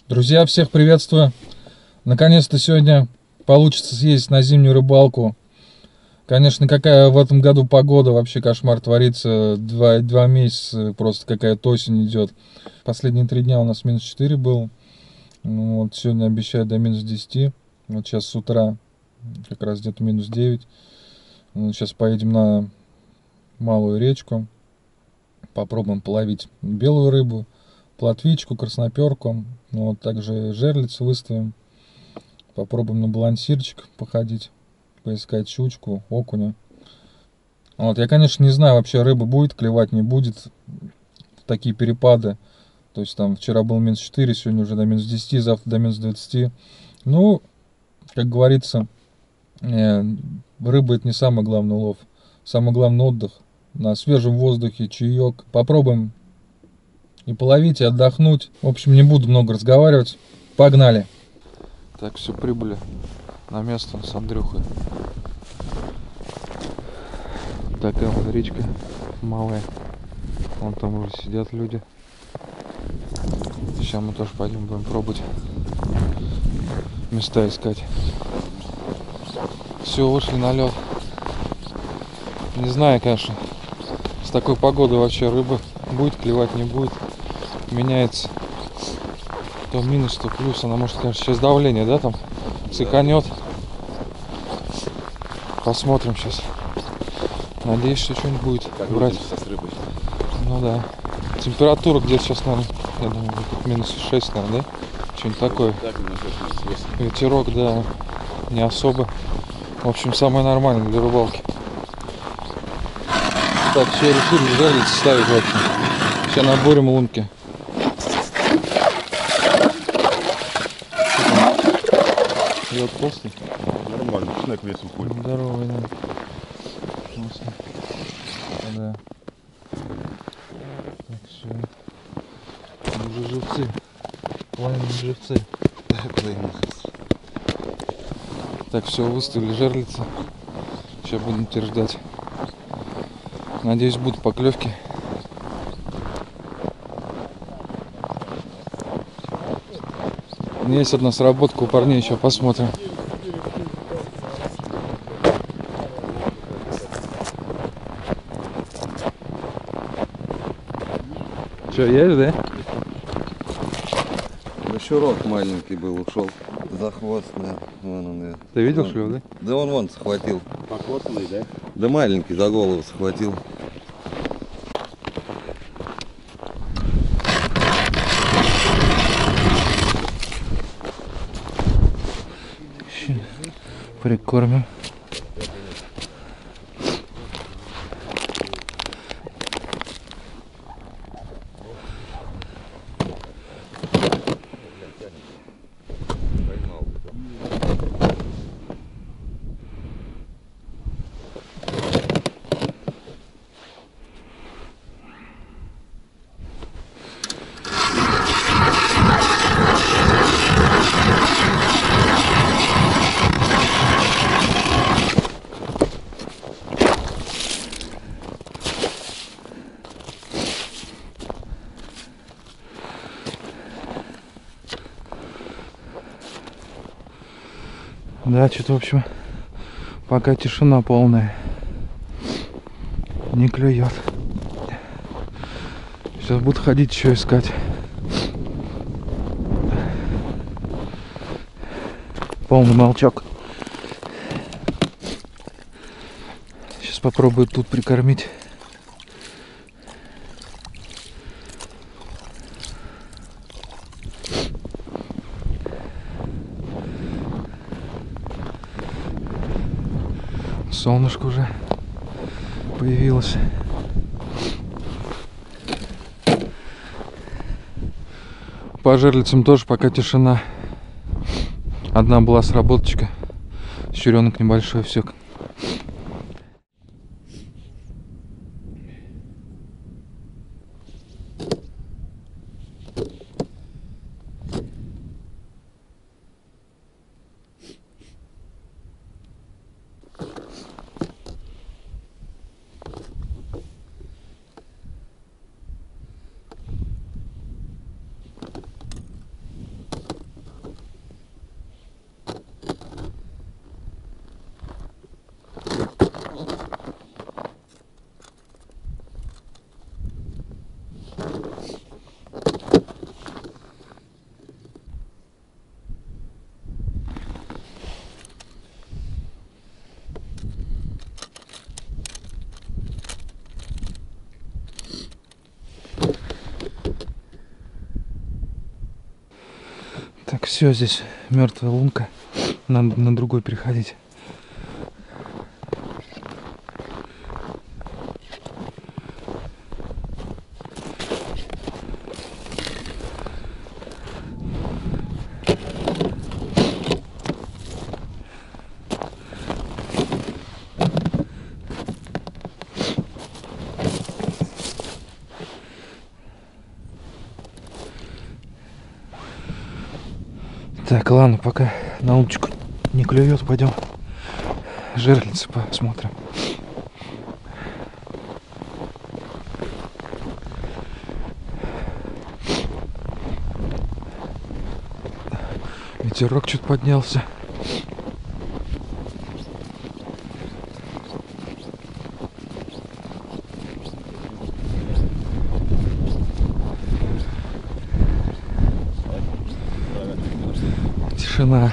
Друзья, всех приветствую! Наконец-то сегодня получится съездить на зимнюю рыбалку. Конечно, какая в этом году погода, вообще кошмар творится. Два месяца, просто какая-то осень идет. Последние 3 дня у нас минус 4 был. Вот, сегодня обещают до минус 10. Вот сейчас с утра как раз где-то минус 9. Вот, сейчас поедем на малую речку. Попробуем половить белую рыбу, плотвичку, красноперку. Вот, также жерлицы выставим. Попробуем на балансирчик походить, поискать щучку, окуня. Вот, я, конечно, не знаю, вообще рыба будет клевать, не будет. Такие перепады. То есть там вчера был минус 4, сегодня уже до минус 10, завтра до минус 20. Ну, как говорится, рыба это не самый главный улов. Самый главный отдых. На свежем воздухе, чаек. Попробуем и половить, и отдохнуть. В общем, не буду много разговаривать. Погнали! Так, все, прибыли на место с Андрюхой. Такая вот речка малая. Вон там уже сидят люди. Сейчас мы тоже пойдем будем пробовать места искать. Все, вышли на лед. Не знаю, конечно, с такой погодой вообще рыба будет клевать, не будет. Меняется то минус, то плюс. Она может, конечно, сейчас давление, да, там циканет. Посмотрим сейчас. Надеюсь, что что-нибудь будет как брать. С рыбой. Ну да. Температура где-то сейчас, наверное, я думаю, будет минус 6, наверное, да? Что-нибудь такое. Так, минус 6, Ветерок, да, не особо. В общем, самое нормальное для рыбалки. Так, все, решили жерлицы ставить, в общем. Сейчас наборим лунки. Лед толстый? Нормально, снег весом ходит. Здоровый, да. Да. Так, все. Уже живцы. Пламенные живцы. Так, все, выставили жерлицы. Сейчас будем теперь ждать. Надеюсь, будут поклевки. Есть одна сработка у парней, еще посмотрим. Че, есть, да? Еще рот маленький был, ушел за хвост, да. Вон он, да. Ты видел шлюх, да? Да он схватил. Покосанный, да? Да маленький, за голову схватил. Прикормим. Да, что-то, в общем, пока тишина полная. Не клюет. Сейчас буду ходить еще искать. Полный молчок. Сейчас попробую тут прикормить. Солнышко уже появилось. По жерлицам тоже пока тишина. Одна была сработочка. Щуренок небольшой, все. Так, все, здесь мертвая лунка. Надо на другой переходить. Так, ладно, пока на удочку не клюет, пойдем жерлицы посмотрим. Ветерок что-то поднялся. Тишина.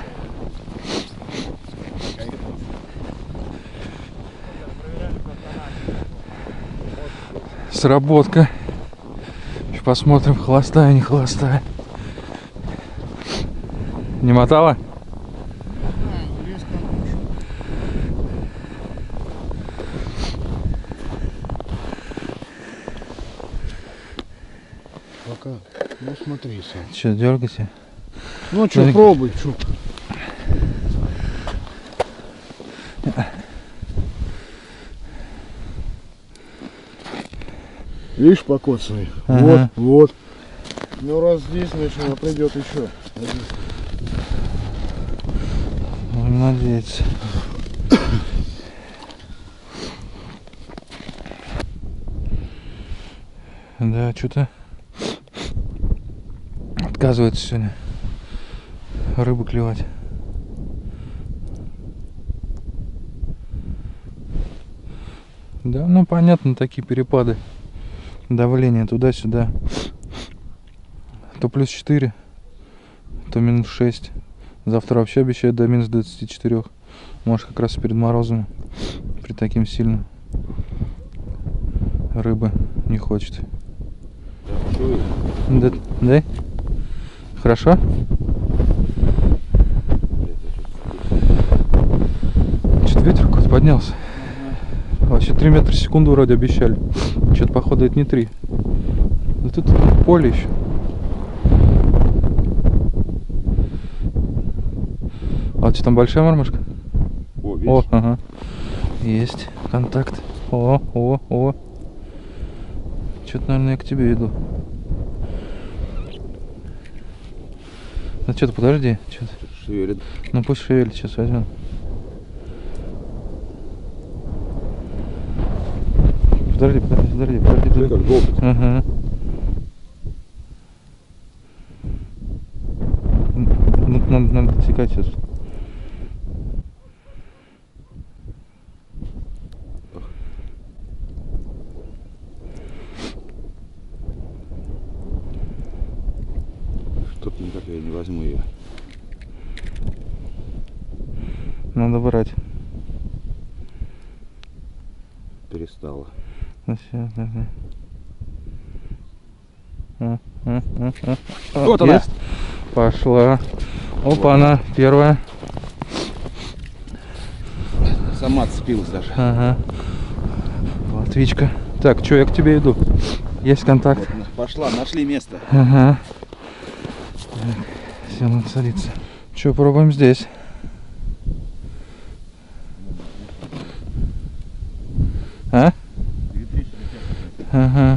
Сработка. Сейчас посмотрим, холостая, не холостая. Не мотала? Пока. Ну смотри сам. Че, дергайся? Ну что, пробуй, что. Видишь, покоцанный? Ага. Вот, вот. Ну раз здесь, значит, она придет еще. Будем надеяться. Да, что-то отказывается сегодня рыбу клевать. Да, ну понятно, такие перепады давления туда-сюда. То плюс 4, то минус 6. Завтра вообще обещают до минус 24. Может, как раз перед морозом. При таким сильным рыба не хочет. Да, да? Хорошо? Что-то ветер какой-то поднялся. Вообще 3 метра в секунду вроде обещали. Что-то походу это не 3. Да тут поле еще. А вот что там, большая мормышка? О, видишь? О, ага. Есть контакт. О. Что-то, наверное, я к тебе иду. Ну что-то подожди. Что-то. Шевелит. Ну пусть шевелит, сейчас возьмем. Подожди. Смотри, как долбит. Ага. Надо отсекать сейчас. Что-то никак я не возьму ее. Надо брать. Перестала. Ну все, давай. Вот она. Есть. Пошла. Опа, она первая. Сама отцепилась даже. Ага. Латвичка. Так, что, я к тебе иду. Есть контакт. Вот она пошла, нашли место. Ага. Все, надо садиться. Что, пробуем здесь. А? Ага.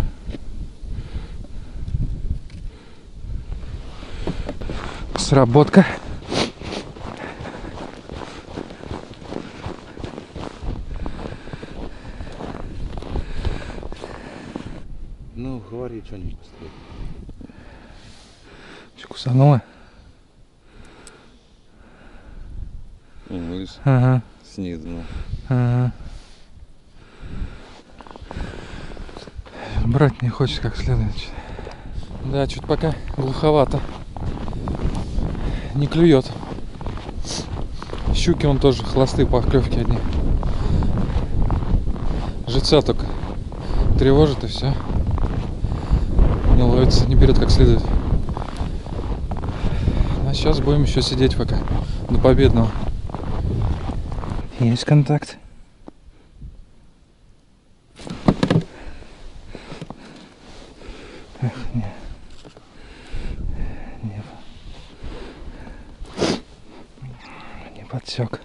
Сработка. Ну, говори что-нибудь быстрее. Что, кусанула? Вниз, Ага. снизу. Ага. Брать не хочет как следует. Да, что-то пока глуховато. Не клюет. Щуки он тоже холостые поклевки одни. Жица только тревожит и все. Не ловится, не берет как следует. сейчас будем еще сидеть пока до Победного. Есть контакт. Эх, не подсек.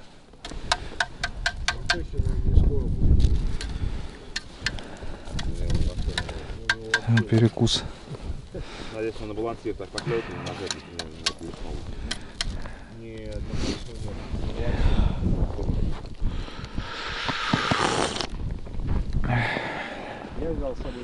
Перекус. Надеюсь, на балансир так поклеить и нажать на телефон. Нет, я взял с собой.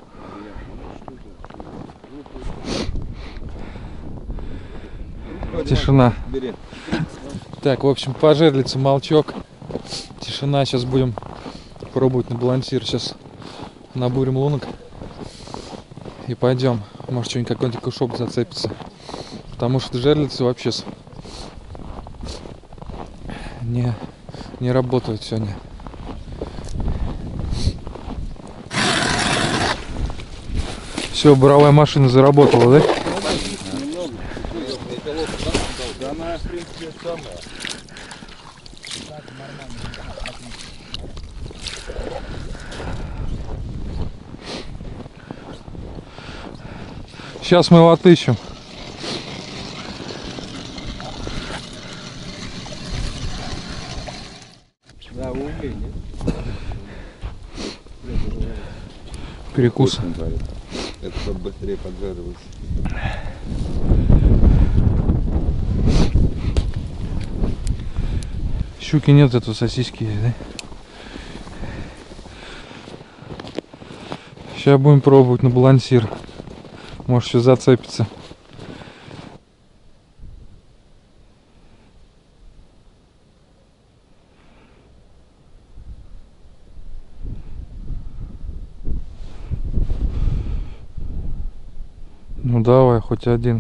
Тишина. Так, в общем, по жерлице молчок. Тишина. Сейчас будем пробовать на балансир. Сейчас набурим лунок. И пойдем. Может, что-нибудь какой-нибудь кушок зацепится. Потому что жерлицы вообще не работают сегодня. Все, буровая машина заработала, да? Да, она, в принципе, самая. Сейчас мы его отыщем. Да, углей, нет? Перекус. Это чтобы быстрее поджаривалось. Щуки нет, это сосиски есть, да? Сейчас будем пробовать на балансир. Может, все зацепится. Ну давай, хоть один.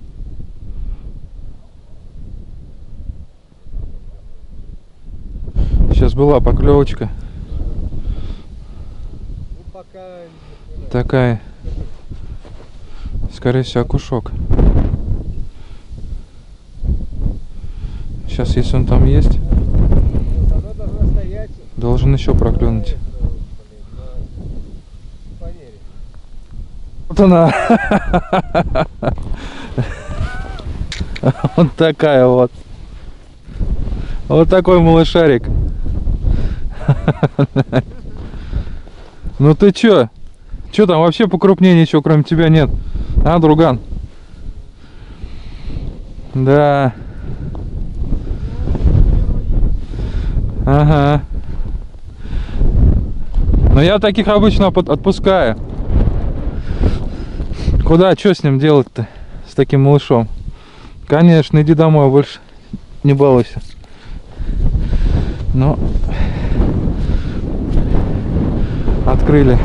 Сейчас была поклевочка. Ну, пока... Такая. Скорее всего, окушок. Сейчас, если он там есть, Она должна стоять. должен еще проклюнуть. Вот она. Вот такая вот. Вот такой малышарик. Ну ты чё? Чё там вообще покрупнее ничего кроме тебя нет? А, друган? Да. Ага. Но я таких обычно отпускаю. Куда? Что с ним делать-то? С таким малышом? Конечно, иди домой, больше не балуйся. Но открыли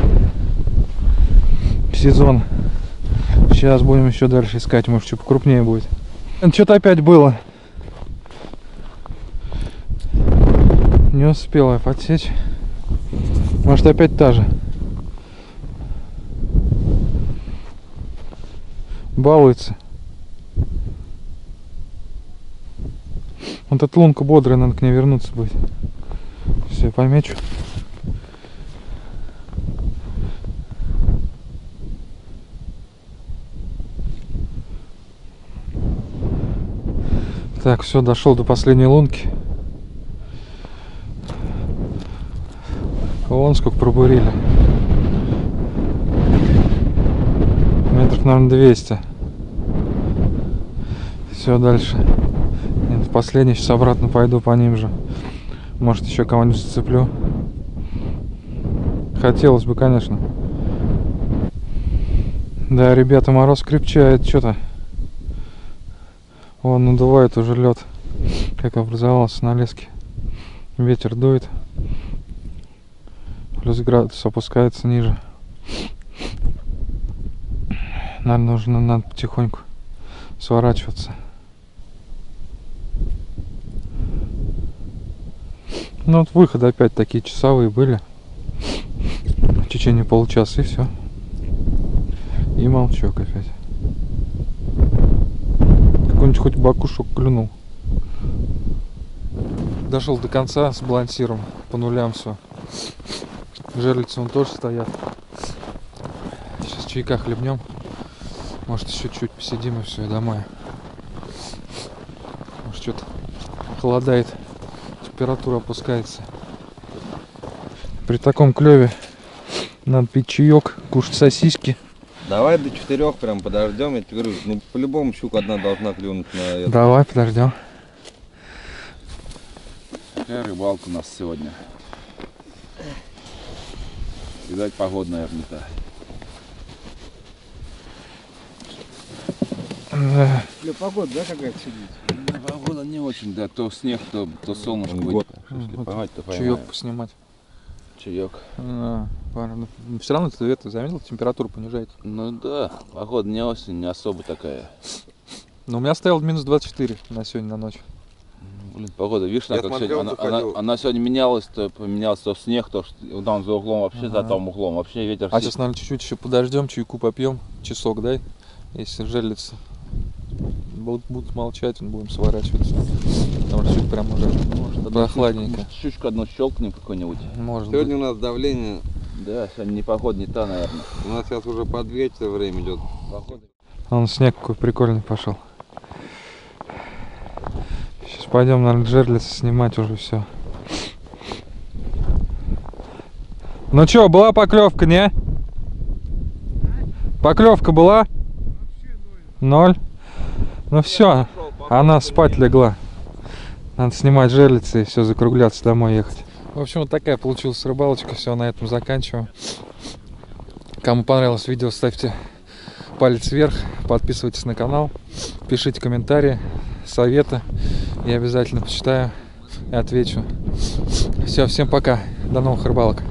сезон. Сейчас будем еще дальше искать, может, что покрупнее будет. Что-то опять было. Не успела я подсечь. Может, опять та же. Балуется. Вот эта лунка бодрая, надо к ней вернуться будет. Все, помечу. Так, все, дошел до последней лунки. Вон сколько пробурили. Метров, наверное, 200. Все, дальше. Нет, последний, сейчас обратно пойду по ним же. Может, еще кого-нибудь зацеплю. Хотелось бы, конечно. Да, ребята, мороз крепчает, что-то. Вон надувает уже лед, как образовался на леске. Ветер дует. Плюс градус опускается ниже. Наверное, надо потихоньку сворачиваться. Ну вот выходы опять такие часовые были. В течение получаса и все. И молчок опять. Как у кто-нибудь хоть бакушок клюнул. Дошел до конца с балансиром, по нулям все. Жерлицы вон тоже стоят. Сейчас чайка хлебнем. Может еще чуть посидим и все, и домой. Может что-то холодает, температура опускается. При таком клеве надо пить чаек, кушать сосиски. Давай до 4 прям подождем, я тебе говорю, ну по-любому щука одна должна клюнуть на это. Давай, подождем. Какая рыбалка у нас сегодня? Видать, погода, наверное, не та. Бля, погода, да, какая-то сидит? Да, погода не очень, да, то снег, то солнышко будет. Если поймать, то поймаем. Чаек поснимать. Чаек. Все равно ты это заметил, температура понижается. Ну да, погода не осень, не особо такая. Но у меня стоял минус 24 на сегодня на ночь. Блин, погода, видишь, Я как смотрел, сегодня, заходил. она сегодня менялась, то поменялся то снег, то там за углом вообще, за том углом, вообще ветер. А сейчас, наверное, чуть-чуть еще подождем, чайку попьем, часок, дай, если жерлицы будут молчать, будем сворачиваться. Потому что чуть прям уже прохладненько. Щучку одну щелкнем какой-нибудь. Может Сегодня быть. у нас давление, Да, сегодня не погода, не та, наверное. у нас сейчас уже под вечер время идет. Вон снег какой прикольный пошел. Сейчас пойдем, наверное, жерлицы снимать уже все. Ну чё, была поклевка, не? Поклевка была? Ноль. Ну все, она спать легла. Надо снимать жерлицы и все, закругляться, домой ехать. В общем, вот такая получилась рыбалочка. Все, на этом заканчиваем. Кому понравилось видео, ставьте палец вверх, подписывайтесь на канал, пишите комментарии, советы. Я обязательно почитаю и отвечу. Все, всем пока. До новых рыбалок.